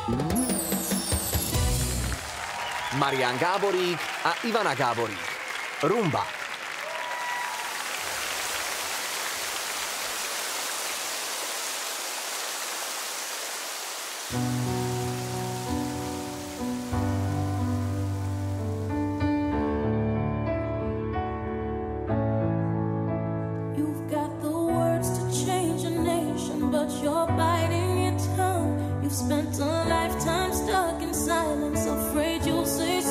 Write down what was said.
Marián Gáborík a Ivana Gáborík. Rumba. You've got the words to change a nation, but you're biting your tongue. You've spent a lifetime stuck in silence, afraid you'll say